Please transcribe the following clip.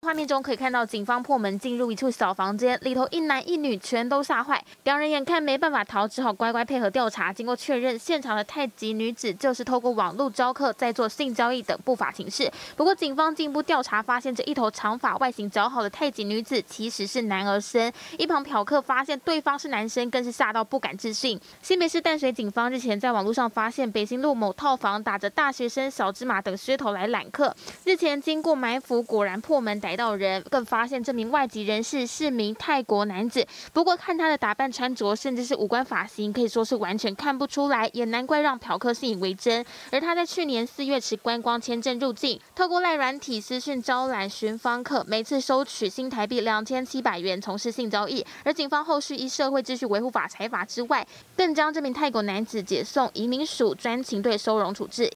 画面中可以看到，警方破门进入一处小房间，里头一男一女全都吓坏，两人眼看没办法逃，只好乖乖配合调查。经过确认，现场的太极女子就是透过网络招客，在做性交易等不法情事。不过，警方进一步调查发现，这一头长发、外形姣好的太极女子其实是男儿身。一旁嫖客发现对方是男生，更是吓到不敢置信。新北市淡水警方日前在网络上发现北新路某套房打着大学生、小芝麻等噱头来揽客，日前经过埋伏，果然破门逮到人，更发现这名外籍人士是名泰国男子。不过看他的打扮穿着，甚至是五官发型，可以说是完全看不出来，也难怪让嫖客信以为真。而他在去年4月持观光签证入境，透过赖软体私讯招揽寻芳客，每次收取新台币2700元从事性交易。而警方后续依社会秩序维护法裁罚之外，更将这名泰国男子解送移民署专勤队收容处置。